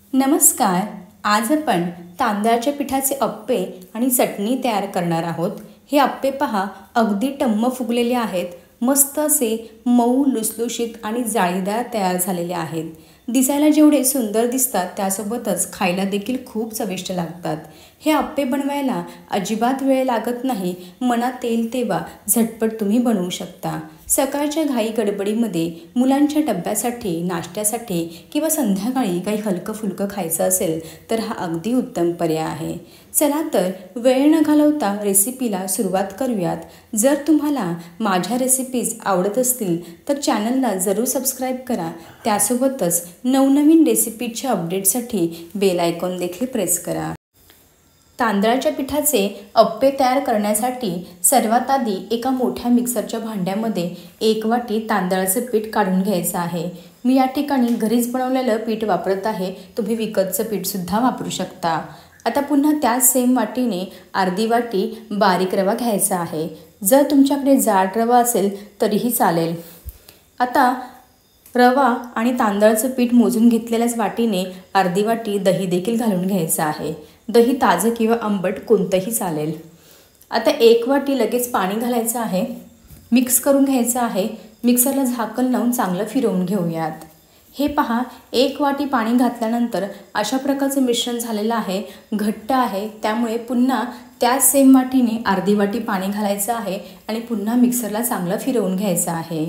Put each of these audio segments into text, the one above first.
नमस्कार. आज आपण तांदळाच्या पिठाचे अप्पे आणि चटणी तयार करणार आहोत. हे अप्पे पहा, अगदी टम्म फुगलेले आहेत. मस्त असे मऊ, लुसलुशीत आणि जाळीदार तयार झालेले आहेत. दिसायला जेवढे सुंदर दिसतात त्यासोबतच खायला देखील खूप चविष्ट लागतात. हे अप्पे बनवायला अजिबात वेळ लागत नाही. मनात येईल तेव्हा झटपट तुम्ही बनवू शकता. सकाळच्या घाई गडबडीमध्ये मुलांच्या डब्यासाठी, नाश्त्यासाठी किंवा संध्याकाळी काही हलकं फुलकं खायचं असेल तर हा अगदी उत्तम पर्याय आहे. चला तर वेळ न घालवता रेसिपीला सुरुवात करूयात. जर तुम्हाला माझ्या रेसिपीज आवडत असतील तर चॅनलला जरूर सबस्क्राईब करा. त्यासोबतच नवनवीन रेसिपीच्या अपडेटसाठी बेल आयकॉन देखील प्रेस करा. तांदळाच्या पिठाचे अप्पे तयार करण्यासाठी सर्वात आधी एका मोठ्या मिक्सरच्या भांड्यामध्ये 1 वाटी तांदळाचं पीठ काढून घ्यायचं आहे. मी या ठिकाणी घरीच बनवलेलं पीठ वापरत आहे. तुम्ही विकतचं पीठसुद्धा वापरू शकता. आता पुन्हा त्याच सेम वाटीने अर्धी वाटी बारीक रवा घ्यायचा आहे. जर तुमच्याकडे जाड रवा असेल तरीही चालेल. आता रवा आणि तांदळाचं पीठ मोजून घेतलेल्याच वाटीने अर्धी वाटी दही देखील घालून घ्यायचं आहे. दही ताजं किंवा आंबट कोणतंही चालेल. आता 1 वाटी लगेच पाणी घालायचं आहे. मिक्स करून घ्यायचं आहे. मिक्सरला झाकण लावून चांगलं फिरवून घेऊयात. हे पहा, 1 वाटी पाणी घातल्यानंतर अशा प्रकारचं मिश्रण झालेलं आहे. घट्ट आहे, त्यामुळे पुन्हा त्याच सेम वाटीने अर्धी वाटी पाणी घालायचं आहे आणि पुन्हा मिक्सरला चांगलं फिरवून घ्यायचं आहे.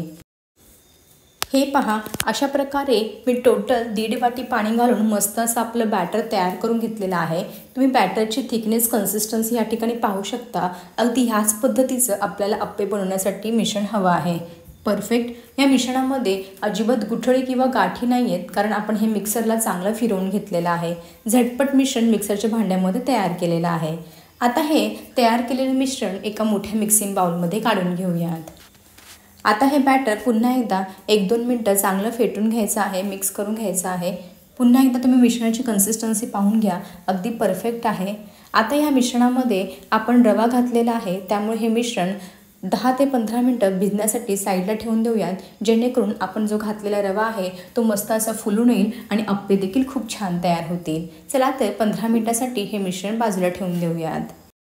हे पहा, अशा प्रकारे मी टोटल 1.5 वाटी पाणी घालून मस्त असं आपलं बॅटर तयार करून घेतलेलं आहे. तुम्ही बॅटरची थिकनेस, कन्सिस्टन्सी या ठिकाणी पाहू शकता. अगदी ह्याच पद्धतीचं आपल्याला अप्पे बनवण्यासाठी मिश्रण हवं आहे. परफेक्ट. या मिश्रणामध्ये अजिबात गुठळी किंवा गाठी नाही आहेत, कारण आपण हे मिक्सरला चांगलं फिरवून घेतलेलं आहे. झटपट मिश्रण मिक्सरच्या भांड्यामध्ये तयार केलेलं आहे. आता हे तयार केलेलं मिश्रण एका मोठ्या मिक्सिंग बाउलमध्ये काढून घेऊयात. आता हे बॅटर पुन्हा एकदा 1-2 मिनटं चांगलं फेटून घ्यायचं आहे, मिक्स करून घ्यायचं आहे. पुन्हा एकदा तुम्ही मिश्रणाची कन्सिस्टन्सी पाहून घ्या, अगदी परफेक्ट आहे. आता ह्या मिश्रणामध्ये आपण रवा घातलेला आहे, त्यामुळे हे मिश्रण 10 ते 15 मिनटं भिजण्यासाठी साईडला ठेवून देऊयात, जेणेकरून आपण जो घातलेला रवा आहे तो मस्त असा फुलून येईल आणि अप्पे देखील खूप छान तयार होतील. चला तर 15 मिनटासाठी हे मिश्रण बाजूला ठेवून देऊयात.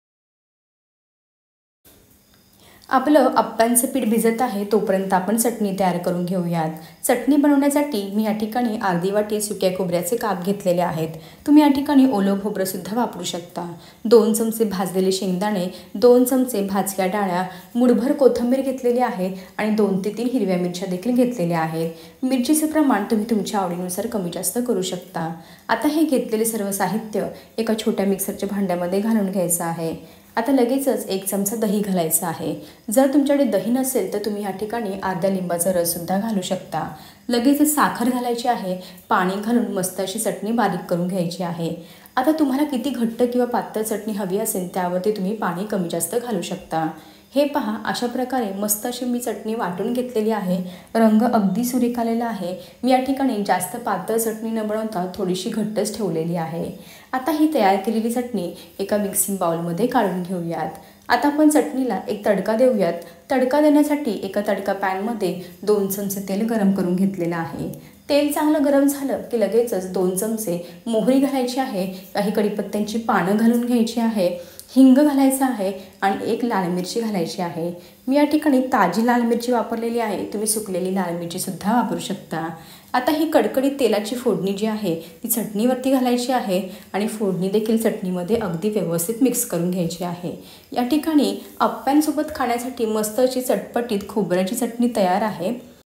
आपलं अप्प्यांचं पीठ भिजत आहे तोपर्यंत आपण चटणी तयार करून घेऊयात. चटणी बनवण्यासाठी मी या ठिकाणी अर्धी वाटी सुक्या खोबऱ्याचे काप घेतलेले आहेत. तुम्ही या ठिकाणी ओलं खोबरंसुद्धा वापरू शकता. 2 चमचे भाजलेले शेंगदाणे, 2 चमचे भाजक्या डाळ्या, मुठभर कोथिंबीर घेतलेली आहे आणि 2 ते 3 हिरव्या मिरच्या देखील घेतलेल्या आहेत. मिरचीचं प्रमाण तुम्ही तुमच्या आवडीनुसार कमी जास्त करू शकता. आता हे घेतलेले सर्व साहित्य एका छोट्या मिक्सरच्या भांड्यामध्ये घालून घ्यायचं आहे. आता लगेचच 1 चमचा दही घालायचं आहे. जर तुमच्याकडे दही नसेल तर तुम्ही या ठिकाणी अर्ध्या लिंबाचा रससुद्धा घालू शकता. लगेचच साखर घालायची आहे. पाणी घालून मस्त अशी चटणी बारीक करून घ्यायची आहे. आता तुम्हाला किती घट्ट किंवा पातळ चटणी हवी असेल त्यावरती तुम्ही पाणी कमी जास्त घालू शकता. हे पहा, अशा प्रकारे मस्त अशी मी चटणी वाटून घेतलेली आहे. रंग अगदी सुरेख आलेला आहे. मी या ठिकाणी जास्त पातळ चटणी न बनवता थोडीशी घट्टच ठेवलेली आहे. आता ही तयार केलेली चटणी एका मिक्सिंग बाउलमध्ये काढून घेऊयात. आता आपण चटणीला एक तडका देऊयात. तडका देण्यासाठी एका तडका पॅनमध्ये 2 चमचे तेल गरम करून घेतलेलं आहे. तेल चांगलं गरम झालं की लगेचच 2 चमचे मोहरी घालायची आहे. काही कढीपत्त्यांची पानं घालून घ्यायची आहे. हिंग घालायचं आहे आणि 1 लाल मिरची घालायची आहे. मी या ठिकाणी ताजी लाल मिरची वापरलेली आहे. तुम्ही सुकलेली लाल मिरचीसुद्धा वापरू शकता. आता ही कडकडीत तेलाची फोडणी जी आहे ती चटणीवरती घालायची आहे आणि फोडणी देखील चटणीमध्ये अगदी व्यवस्थित मिक्स करून घ्यायची आहे. या ठिकाणी अप्प्यांसोबत खाण्यासाठी मस्त अशी चटपटीत खोबऱ्याची चटणी तयार आहे.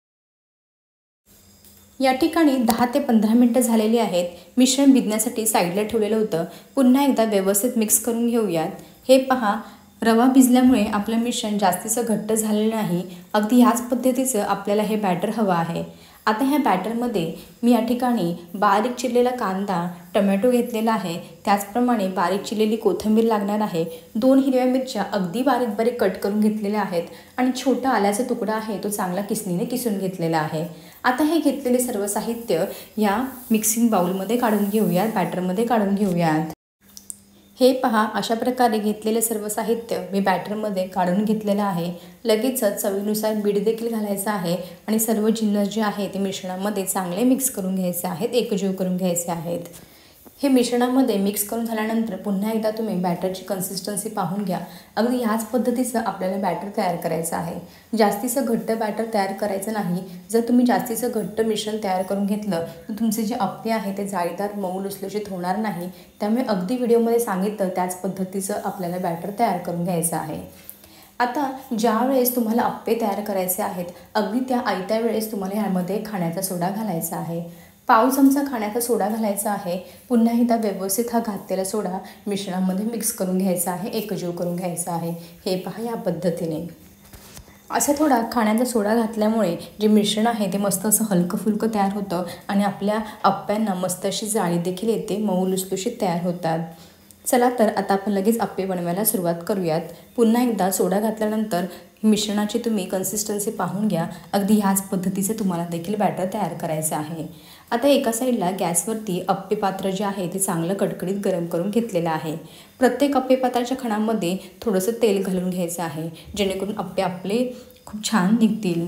या ठिकाणी 10 ते 15 मिनटं झालेली आहेत. मिश्रण भिजण्यासाठी साईडला ठेवलेलं होतं. पुन्हा एकदा व्यवस्थित मिक्स करून घेऊयात. हे पहा, रवा भिजल्यामुळे आपलं मिश्रण जास्तीचं घट्ट झालेलं नाही. अगदी ह्याच पद्धतीचं आपल्याला हे बॅटर हवं आहे. आता ह्या बॅटरमध्ये मी या ठिकाणी बारीक चिरलेला कांदा, टोमॅटो घेतलेला आहे. त्याचप्रमाणे बारीक चिरलेली कोथिंबीर लागणार आहे. 2 हिरव्या मिरच्या अगदी बारीक बारीक कट करून घेतलेल्या आहेत आणि छोटा आल्याचा तुकडा आहे तो चांगला किसणीने किसून घेतलेला आहे. आता हे घेतलेले सर्व साहित्य या मिक्सिंग बाउलमध्ये काढून घेऊयात, बॅटरमध्ये काढून घेऊयात. हे पहा, अशा प्रकारे घेतलेले सर्व साहित्य मी बॅटरमध्ये काढून घेतलेलं आहे. लगेचच चवीनुसार मीठ देखील घालायचं आहे आणि सर्व जिन्नस जे आहे ते मिश्रणामध्ये चांगले मिक्स करून घ्यायचे आहेत, एकजीव करून घ्यायचे आहेत. हे मिश्रणामध्ये मिक्स करून झाल्यानंतर पुन्हा एकदा तुम्ही बॅटरची कन्सिस्टन्सी पाहून घ्या। अगदी ह्याच पद्धतीचं आपल्याला बॅटर तयार करायचं आहे। जास्तीचं घट्ट बॅटर तयार करायचं नाही। जर तुम्ही जास्तीचं घट्ट मिश्रण तयार करून घेतलं तर तुमचे जे अप्पे आहे ते जाळीदार मऊ लुसलुशीत होणार नाही। त्यामुळे अगदी व्हिडिओमध्ये सांगितलं त्याच पद्धतीचं आपल्याला बॅटर तयार करून घ्यायचं आहे। आता ज्या वेळेस तुम्हाला अप्पे तयार करायचे आहेत अगदी त्या आयत्या वेळेस तुम्हाला ह्यामध्ये खाण्याचा सोडा घालायचा आहे। पाव चमचा खाण्याचा सोडा घालायचा आहे। पुन्हा एकदा व्यवस्थित हा घातलेला सोडा मिश्रणामध्ये मिक्स करून घ्यायचा आहे, एकजीव करून घ्यायचा आहे। हे पहा या पद्धतीने असा थोडा खाण्याचा सोडा घातल्यामुळे जे मिश्रण आहे ते मस्त असं हलकं फुलकं तयार होतं आणि आपल्या अप्प्यांना मस्त अशी जाळी देखील येते, मऊ लुसलुशीत तयार होतात। चला तर आता आपण लगेच अप्पे बनवायला सुरुवात करूयात। पुन्हा एकदा सोडा घातल्यानंतर मिश्रणाची तुम्ही कन्सिस्टन्सी पाहून घ्या। अगदी ह्याच पद्धतीचे तुम्हाला देखील बॅटर तयार करायचं आहे। आता एका साईडला गॅसवरती अप्पे पात्र जे आहे ते चांगलं कडकडीत गरम करून घेतलेलं आहे। प्रत्येक अप्पे पात्राच्या खणामध्ये थोडंसं तेल घालून घ्यायचं आहे, जेणेकरून अप्पे आपले खूप छान निघतील।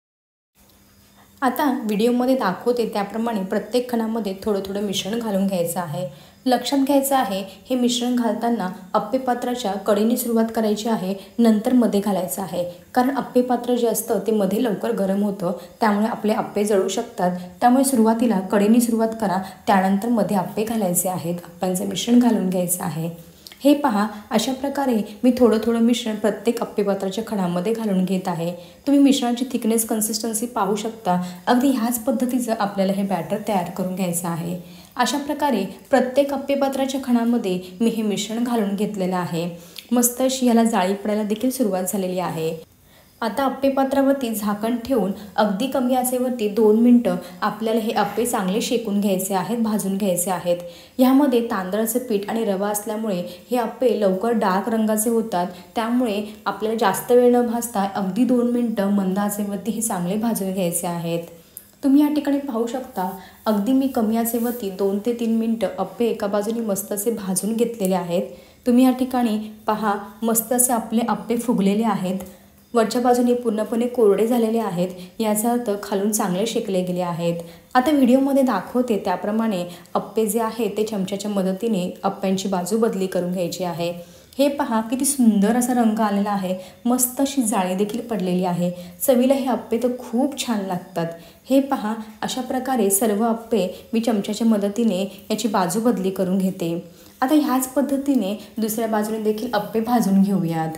आता व्हिडिओमध्ये दाखवते त्याप्रमाणे प्रत्येक खणामध्ये थोडं थोडं मिश्रण घालून घ्यायचं आहे। लक्षात घ्यायचं आहे हे मिश्रण घालताना अप्पे पात्राच्या कडेने सुरुवात करायची आहे, नंतर मध्ये घालायचं आहे। कारण अप्पे पात्र जे असतं ते मध्ये लवकर गरम होतं, त्यामुळे आपले अप्पे जळू शकतात। त्यामुळे सुरुवातीला कडेने सुरुवात करा, त्यानंतर मध्ये अप्पे घालायचे आहेत, अप्प्यांचं मिश्रण घालून घ्यायचं आहे। हे पहा अशा प्रकारे मी थोडं थोडं मिश्रण प्रत्येक अप्पे पात्राच्या खणामध्ये घालून घेत आहे। तुम्ही मिश्रणाची थिकनेस कन्सिस्टन्सी पाहू शकता। अगदी ह्याच पद्धतीचं आपल्याला हे बॅटर तयार करून घ्यायचं आहे। अशा प्रकारे प्रत्येक अप्पे पात्राच्या खणामध्ये मी हे मिश्रण घालून घेतलेलं आहे। मस्त अशी याला जाळी पडायला देखील सुरुवात झालेली आहे। आता अप्पे पात्रावरती झाकण ठेवून अगदी कमी आचेवरती 2 मिनिटं आपल्याला हे अप्पे चांगले शेकून घ्यायचे आहेत, भाजून घ्यायचे आहेत। यामध्ये तांदळाचं पीठ आणि रवा असल्यामुळे हे अप्पे लवकर डार्क रंगाचे होतात, त्यामुळे आपल्याला जास्त वेळ न भाजता अगदी 2 मिनिटं मंद आचेवरती हे चांगले भाजून घ्यायचे आहेत। तुम्ही या ठिकाणी पाहू शकता अगदी मी कमी आचेवरती 2 ते 3 मिनिटं अप्पे एका बाजूने मस्त असे भाजून घेतलेले आहेत। तुम्ही या ठिकाणी पहा मस्त असे आपले अप्पे फुगलेले आहेत, वरच्या बाजूने पूर्णपणे कोरडे झालेले आहेत, याचा अर्थ खालून चांगले शेकले गेले आहेत। आता व्हिडिओमध्ये दाखवते त्याप्रमाणे अप्पे जे आहेत ते चमच्याच्या मदतीने अप्प्यांची बाजू बदली करून घ्यायची आहे। हे पहा किती सुंदर असा रंग आलेला आहे, मस्त अशी जाळी देखील पडलेली आहे। चवीला हे अप्पे तर खूप छान लागतात। हे पहा अशा प्रकारे सर्व अप्पे मी चमच्याच्या मदतीने याची बाजू बदली करून घेते। आता ह्याच पद्धतीने दुसऱ्या बाजूने देखील अप्पे भाजून घेऊयात।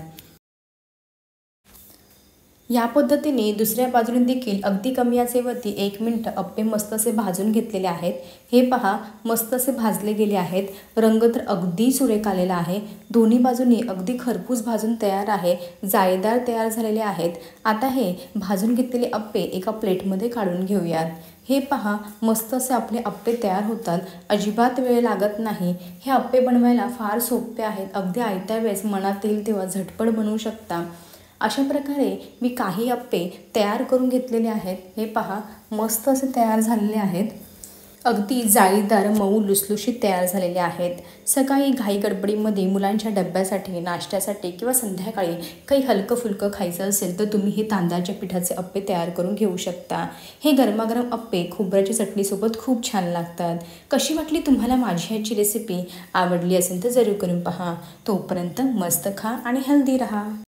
या पद्धतीने दुसऱ्या बाजूने देखील अगदी कमी आचेवरती 1 मिनिट अप्पे मस्त असे भाजून घेतलेले आहेत। हे पहा मस्त असे भाजले गेले आहेत, रंग तर अगदी सुरेख आलेला आहे। दोन्ही बाजूनी अगदी खरपूस भाजून तयार आहे, जाळीदार तयार झालेले आहेत। आता हे भाजून घेतलेले अप्पे एका प्लेटमध्ये काढून घेऊयात। हे पहा मस्त असे आपले अप्पे तयार होतात, अजिबात वेळ लागत नाही। हे अप्पे बनवायला फार सोपे आहेत, अगदी आयत्या वेळेस मनात येईल तेव्हा झटपट बनवू शकता। अशा प्रकारे मी काही अप्पे तयार करून घेतलेले आहेत। हे पहा मस्त असे तयार झालेले आहेत, अगदी जाळीदार मऊ लुसलुशीत तयार झालेले आहेत। सकाळी घाई गडबडीमध्ये मुलांच्या डब्यासाठी, नाश्त्यासाठी किंवा संध्याकाळी काही हलकं फुलकं खायचं असेल तर तुम्ही हे तांदळाच्या पिठाचे अप्पे तयार करून घेऊ शकता। हे गरमागरम अप्पे खोबऱ्याच्या चटणीसोबत खूप छान लागतात। कशी वाटली तुम्हाला माझी ह्याची रेसिपी? आवडली असेल तर जरूर करून पहा। तोपर्यंत मस्त खा आणि हेल्दी रहा।